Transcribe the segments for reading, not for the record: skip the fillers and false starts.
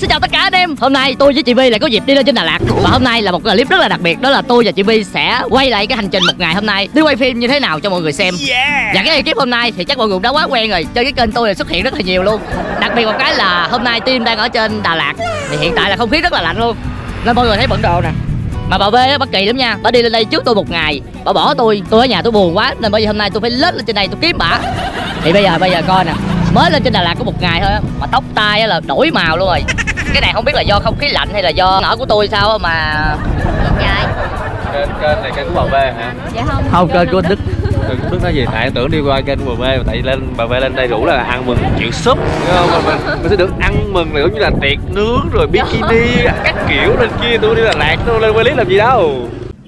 xin chào tất cả anh em. Hôm nay tôi với chị Vi lại có dịp đi lên trên Đà Lạt. Và hôm nay là một clip rất là đặc biệt. Đó là tôi và chị Vi sẽ quay lại cái hành trình một ngày hôm nay, đi quay phim như thế nào cho mọi người xem. Và cái ekip hôm nay thì chắc mọi người đã quá quen rồi. Trên cái kênh tôi là xuất hiện rất là nhiều luôn. Đặc biệt một cái là hôm nay team đang ở trên Đà Lạt. Thì hiện tại là không khí rất là lạnh luôn, nên mọi người thấy bận đồ nè. Mà bà V á, bà kỳ lắm nha. Bà đi lên đây trước tôi một ngày, bà bỏ tôi ở nhà tôi buồn quá, nên bởi vì hôm nay tôi phải lết lên trên đây tôi kiếm bà. Thì bây giờ coi nè, mới lên trên Đà Lạt có một ngày thôi á, mà tóc tai là đổi màu luôn rồi. Cái này không biết là do không khí lạnh hay là do ở của tôi sao mà. Kênh này kênh của bà V hả? Dạ không. Không, kênh của anh Đức. Kênh của Đức nói gì? Tại tưởng đi qua kênh của bà V, tại bà V lên đây rủ là ăn mừng chuyện súp, mình sẽ được ăn mừng là giống như là tiệc nướng rồi bikini các kiểu lên kia. Tôi đi Đà Lạt tôi lên quay clip làm gì đâu.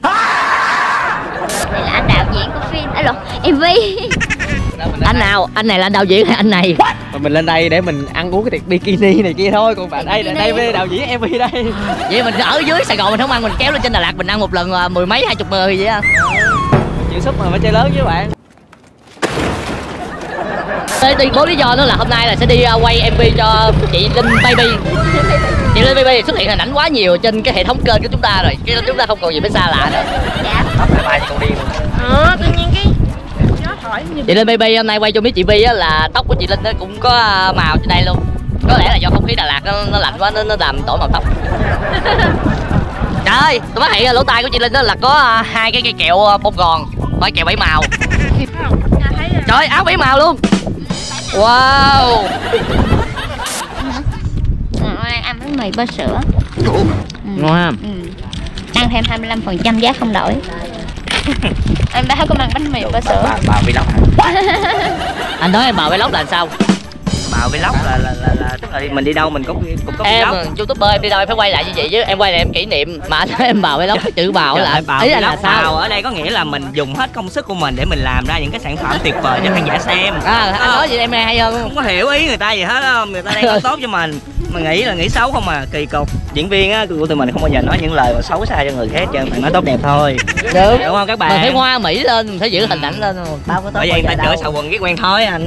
Đây là anh đạo diễn của phim, MV. Anh nào? Anh này là anh đạo diễn hay anh này? Mà mình lên đây để mình ăn uống cái tiệc bikini này kia thôi, còn bạn đây với đạo diễn MV đây. Vậy mình ở dưới Sài Gòn mình không ăn, mình kéo lên trên Đà Lạt mình ăn một lần mười mấy 20 người vậy á. Chuyện súp mà phải chơi lớn với bạn. Tuyên bố lý do đó là hôm nay là sẽ đi quay MV cho chị Linh Baby. Chị Linh Baby xuất hiện hình ảnh quá nhiều trên cái hệ thống kênh của chúng ta rồi, cái chúng ta không còn gì phải xa lạ nữa. Dạ. Tóc lại bài còn điên. Tự nhiên cái gió thổi nhiều. Chị Linh Baby hôm nay quay cho biết chị Vi á, là tóc của chị Linh nó cũng có màu trên đây luôn. Có lẽ là do không khí Đà Lạt nó lạnh quá nó làm đổi màu tóc. Trời ơi, tôi phát hiện lỗ tai của chị Linh đó là có hai cái cây kẹo bông gòn, phải kẹo 7 màu. Trời ơi, áo 7 màu luôn. Wow. Ăn bánh mì bơ sữa. Ngon. Ăn thêm 25% giá không đổi. Anh báo có ăn bánh mì bơ sữa. Bà vlog. Anh nói em bào vlog là sao? Bà vlog là tức là mình đi đâu mình cũng có Em vlog. YouTuber em đi đâu em phải quay lại như vậy chứ, em quay lại em kỷ niệm. Mà anh nói em bào vlog cái chữ bào là ý là sao? Bào ở đây có nghĩa là mình dùng hết công sức của mình để mình làm ra những cái sản phẩm tuyệt vời cho khán giả xem. Anh nói gì em nghe hay hơn. Không có hiểu ý người ta gì hết không? Người ta đang nói tốt cho mình. Mà nghĩ là nghĩ xấu không à, kỳ cục. Diễn viên á của tụi mình không bao giờ nói những lời mà xấu xa cho người khác, cho bạn nói tốt đẹp thôi. Đúng không các bạn? Mình phải hoa mỹ lên, mình phải giữ hình ảnh lên. Tao có bởi vậy người ta chửi xào quần ghét quen thôi anh.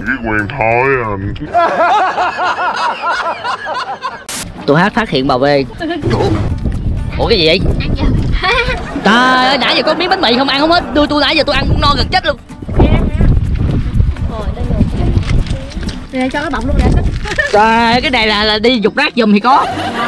Tôi phát hiện bà về. Ủa cái gì vậy? Trời ơi, nãy giờ có miếng bánh mì không ăn không hết. Tôi nãy giờ tôi ăn cũng no gần chết luôn. Để cho cái bọng luôn để. Trời ơi, cái này là đi dục rác giùm thì có.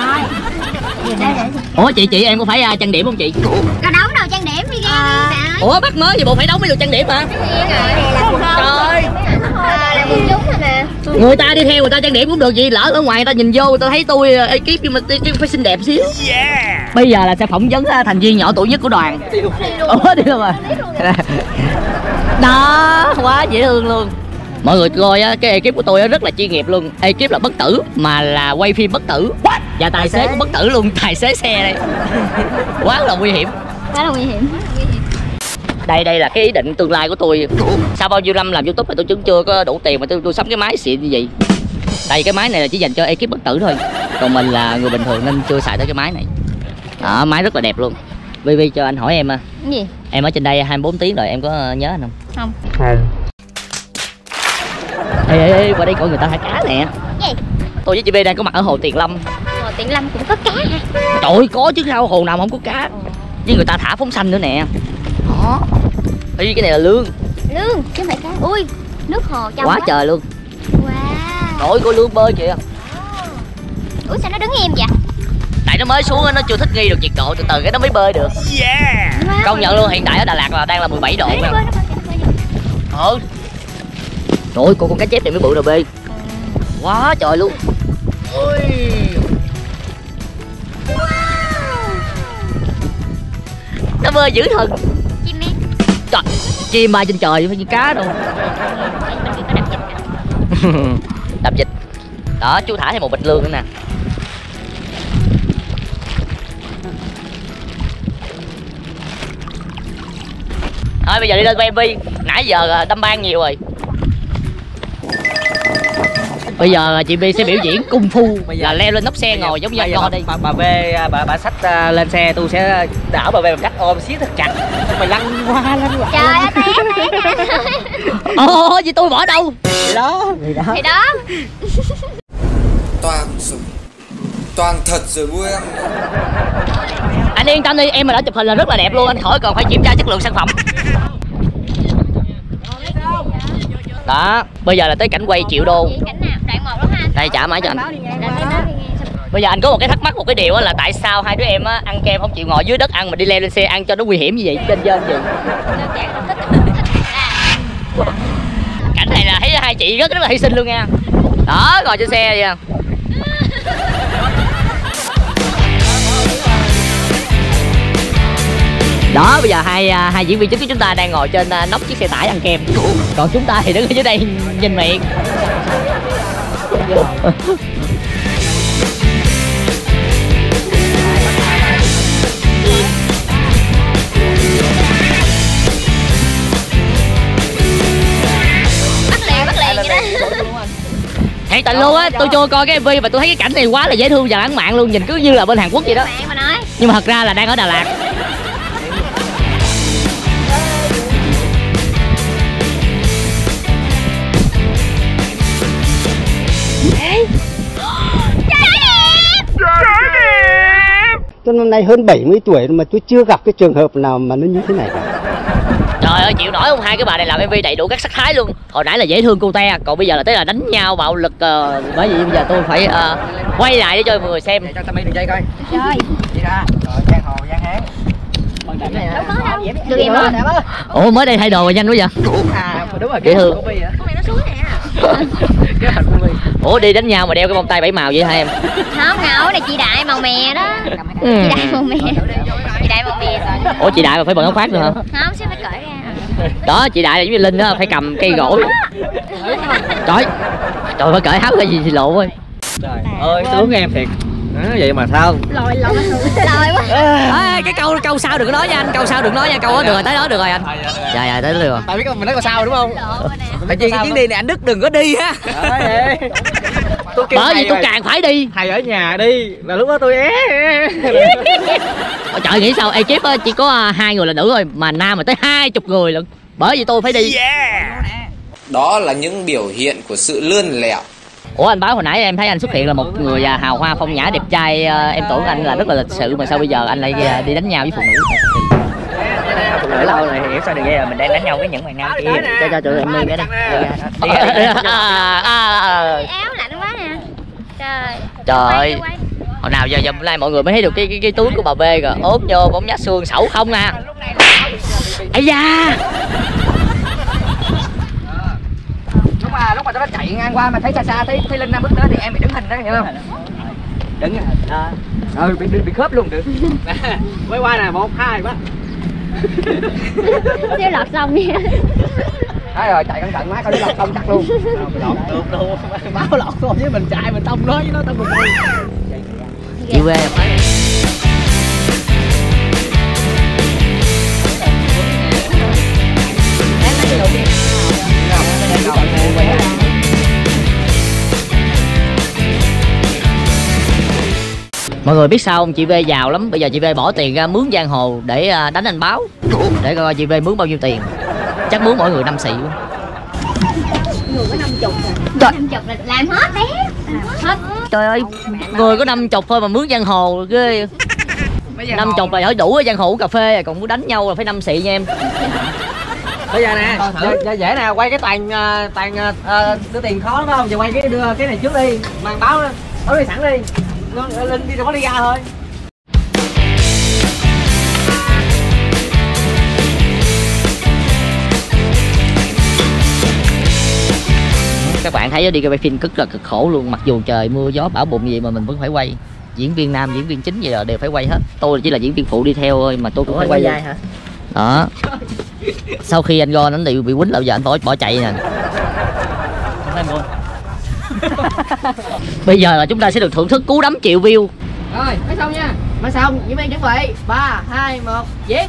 Ủa chị em có phải trang điểm không chị? Có đóng đồ trang điểm đi ra đi. Ủa bắt mới gì bộ phải đóng mấy đồ trang điểm hả? Trời, Là quần chúng rồi nè. người ta đi theo người ta trang điểm cũng được gì, lỡ ở ngoài người ta nhìn vô người ta thấy tôi ekip nhưng mà phải xinh đẹp xíu. Bây giờ là sẽ phỏng vấn thành viên nhỏ tuổi nhất của đoàn. Ủa đi luôn rồi. Đó, quá dễ thương luôn. Mọi người coi á, cái ekip của tôi rất là chuyên nghiệp luôn. Ekip là bất tử, mà là quay phim bất tử. Và tài xế cũng bất tử luôn, tài xế xe đây. Quá là nguy hiểm. Quá là nguy hiểm. Đây là cái ý định tương lai của tôi. Sau bao nhiêu năm làm YouTube mà tôi vẫn chưa có đủ tiền mà tôi sắm cái máy xịn như vậy. Đây cái máy này là chỉ dành cho ekip bất tử thôi. Còn mình là người bình thường nên chưa xài tới cái máy này. Đó, máy rất là đẹp luôn. Vi cho anh hỏi em Cái gì? Em ở trên đây 24 tiếng rồi, em có nhớ anh không? Không. Ê, qua đây coi người ta thả cá nè. Gì? Tôi với chị B đang có mặt ở hồ Tiền Lâm. Hồ Tiền Lâm cũng có cá hả? Trời ơi, có chứ sao, hồ nào mà không có cá. Với người ta thả phóng xanh nữa nè. Đó. Ê, cái này là lương. Lương, chứ không phải cá. Ui, nước hồ trong quá trời luôn. Wow. Trời ơi, có lương bơi kìa. Ủa sao nó đứng im vậy? Tại nó mới xuống nó chưa thích nghi được nhiệt độ, từ từ cái nó mới bơi được. Wow. Công nhận luôn, hiện tại ở Đà Lạt là đang là 17 độ nha. Trời ơi, con cá chép này mới bự nè B. Quá trời luôn. Ôi. Nó bơi dữ thần. Chim đi. Trời, chim bay trên trời phải như cá đâu. Đập vịt. Đó, chú thả thêm một bịch lương nữa nè. Thôi bây giờ đi lên với MV. Nãy giờ đâm ban nhiều rồi. Bây giờ chị Vi sẽ biểu diễn cung phu là leo lên nóc xe ngồi giống như anh Co đây. Bà V bà xách lên xe, tôi sẽ đảo bà V bằng cách ôm siết thật chặt. Mày lăn qua lăn lại. Trời ơi, té. Ồ, gì tôi bỏ đâu? Thì đó. Thì đó. Toàn súng, toàn thật rồi vui em. Anh yên tâm đi, em mà đã chụp hình là rất là đẹp luôn, anh khỏi còn phải kiểm tra chất lượng sản phẩm. Đó, bây giờ là tới cảnh quay triệu đô. Cảnh nào? Đoạn 1 đó ha. Đây trả máy cho anh. Bây giờ anh có một cái thắc mắc, một cái điều là tại sao hai đứa em á ăn kem không chịu ngồi dưới đất ăn mà đi leo lên xe ăn cho nó nguy hiểm như vậy trên gì? Cảnh này là thấy hai chị rất là hy sinh luôn nha. Đó, ngồi trên xe vậy. Đó, bây giờ hai diễn viên chính của chúng ta đang ngồi trên nóc chiếc xe tải ăn kem. Còn chúng ta thì đứng ở dưới đây nhìn miệng. Bắt liền vậy đó. Thiệt tình luôn á, tôi chưa coi cái MV và tôi thấy cái cảnh này quá là dễ thương và lãng mạn luôn, nhìn cứ như là bên Hàn Quốc vậy đó. Bạn mà nói. Nhưng mà thật ra là đang ở Đà Lạt. Tôi năm nay hơn 70 tuổi mà tôi chưa gặp cái trường hợp nào mà nó như thế này cả. Trời ơi, chịu nổi không? Hai cái bà này làm MV đầy đủ các sắc thái luôn. Hồi nãy là dễ thương cute, còn bây giờ là tới là đánh nhau bạo lực. Bởi vì bây giờ tôi phải quay lại để cho mọi người xem. Cho Tammy đường dây coi. Rồi. Đi ra. Rồi giang hồ giang hán. Được em ơi. Ủa mới đây thay đồ rồi nhanh quá vậy? À đúng rồi, dễ thương. Con này nó xuống nè. Cái hình của mình. Ủa đi đánh nhau mà đeo cái bông tay 7 màu vậy hả em? Không ngầu, này chị Đại màu mè đó. Chị Đại màu mè. Chị Đại màu mè rồi. Ủa chị Đại mà phải bận áo khoác nữa hả? Không, sẽ phải cởi ra. Đó, chị Đại là giống như Linh đó, phải cầm cây gỗ. Trời phải cởi áo cái gì thì lộ ơi. Trời ơi, tướng em thiệt. Đó, vậy mà sao? Lòi quá. Cái câu sau đừng có nói nha anh, câu sau đừng nói nha, câu đó được rồi, tới đó được rồi anh. Dạ tới đó được rồi. Tại biết mình nói câu sao đúng không? Tại vì cái chuyến đi này anh Đức đừng có đi ha. Bởi vì tôi càng phải đi. Thầy ở nhà đi, là lúc đó tôi Trời nghĩ sao ekip chỉ có 2 người là nữ thôi mà nam mà tới 20 người lận. Bởi vì tôi phải đi. Đó là những biểu hiện của sự lươn lẹo. Ủa anh Báo, hồi nãy em thấy anh xuất hiện là một người hào hoa phong nhã đẹp trai, em tưởng anh là rất là lịch sự mà sao bây giờ anh lại đi đánh nhau với phụ nữ? Phụ nữ lâu rồi hiểu sao được vậy, mình đang đánh nhau với những bạn nam kia. Cho tụi em đi cái đây. Áo lạnh quá nè. Trời ơi. Hồi nào giờ nay mọi người mới thấy được cái túi của bà B kìa, ốm vô bóng nhát xương sẩu không nè. Ây da. Lúc mà tôi chạy ngang qua mà thấy xa thấy Linh Nam bước tới thì em bị đứng hình đó, hiểu không? Đứng bị khớp luôn được. Quay qua nè, 1 2 quá. Chưa lọt xong nha. Đấy rồi, chạy cẩn thận má, coi nó lọt xong chắc luôn. Lọt được luôn. Báo lọt thôi với mình chạy mình tông nói với nó tông mình đi. Chị về phải. Mọi người biết sao không? Chị V giàu lắm. Bây giờ chị V bỏ tiền ra mướn giang hồ để đánh anh Báo. Để coi chị V mướn bao nhiêu tiền. Chắc mướn mỗi người 5 xị luôn. Người có 50 rồi. 50 là làm hết bé. Hết. Trời ơi, người có 50 thôi mà mướn giang hồ ghê. 50 là hỏi đủ ở giang hồ uống cà phê, còn muốn đánh nhau là phải 5 xị nha em. Bây giờ nè, dễ nè, quay cái toàn đưa tiền khó đúng không? Giờ quay đưa cái này trước đi, màn báo đi sẵn đi. Linh đi có đi ra thôi. Các bạn thấy đi quay phim rất là cực khổ luôn, mặc dù trời mưa gió bão bụng gì mà mình vẫn phải quay. Diễn viên nam, diễn viên chính vậy là đều phải quay hết. Tôi chỉ là diễn viên phụ đi theo thôi mà tôi cũng phải quay dai hả? Đó. Sau khi anh Gon anh bị quýnh là giờ anh bỏ chạy nè. Bây giờ là chúng ta sẽ được thưởng thức cú đấm triệu view. Rồi, mới xong nha. Mới xong, diễn viên chuẩn bị. 3 2 1, diễn.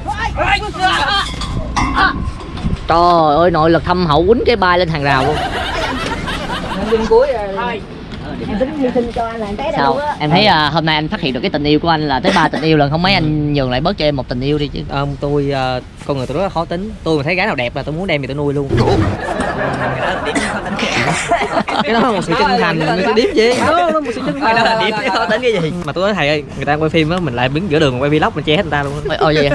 Trời ơi, nội lực thâm hậu quýnh cái bay lên hàng rào luôn. Nhân viên cuối thôi. Em tính hy sinh cho anh là té Sao em thấy hôm nay anh phát hiện được cái tình yêu của anh là tới 3 tình yêu lần, không mấy anh nhường lại bớt cho em một tình yêu đi chứ. Tôi con người tôi rất là khó tính, tôi mà thấy gái nào đẹp là tôi muốn đem về tôi nuôi luôn. Cái đó là một sự chân thành, cái điếm gì đó, một sự chân thành. Đó là điếm chứ khó tính cái gì. Mà tôi nói thầy ơi, người ta quay phim á, mình lại đứng giữa đường quay vlog mình che hết người ta luôn. Ôi vậy à?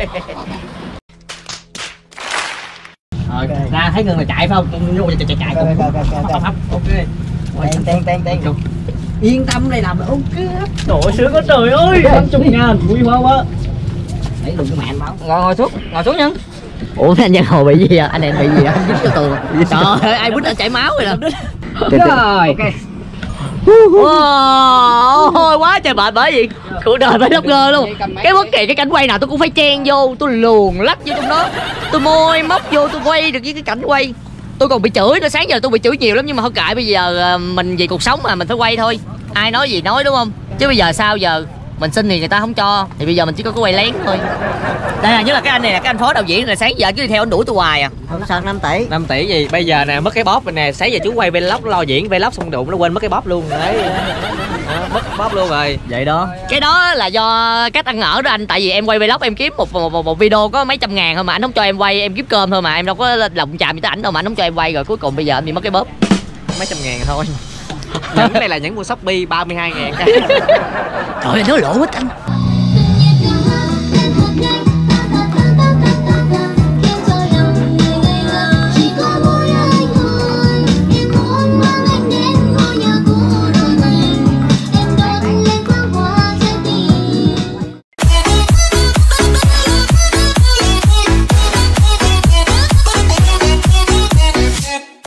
Ra thấy người là chạy phải không? Vô chạy ok. Tên. Yên tâm đây làm là ok. Trời sướng quá trời ơi, 50.000 vui hoa quá. Đấy đừng có mẹ anh báo. Ngồi xuống nhân. Ủa anh Giang Hồ bị gì à? Anh em bị gì à? Dính cho tường. Trời ơi, ai quýt anh chảy máu rồi nè. Rồi. Ok. Wow, quá trời mệt bởi vì cuộc đời phải blogger luôn. Cái bất kỳ cái cảnh quay nào tôi cũng phải chen vô, tôi luồn lách vô trong đó, tôi môi móc vô, tôi quay được với cái cảnh quay. Tôi còn bị chửi nữa, sáng giờ tôi bị chửi nhiều lắm nhưng mà thôi kệ, bây giờ mình vì cuộc sống mà mình phải quay thôi. Ai nói gì nói đúng không? Chứ bây giờ sao giờ? Mình xin thì người ta không cho, thì bây giờ mình chỉ có quay lén thôi. Đây là nhất là cái anh này là cái anh phó đạo diễn này, sáng giờ cứ đi theo anh đuổi tôi hoài à. Không sao 5 tỷ. 5 tỷ gì? Bây giờ nè mất cái bóp rồi nè, sáng giờ chú quay vlog lo diễn vlog xong đụng nó quên mất cái bóp luôn. Đấy. Mất bóp luôn rồi. Vậy đó. Cái đó là do cách ăn ở đó anh, tại vì em quay vlog em kiếm một video có mấy trăm ngàn thôi mà anh không cho em quay, em kiếm cơm thôi mà em đâu có lòng chạm gì tới ảnh đâu mà anh không cho em quay, rồi cuối cùng bây giờ anh bị mất cái bóp. Mấy trăm ngàn thôi. Nhẫn này là nhẫn mua Shopee 32.000. Trời ơi, nó lỗ hết anh.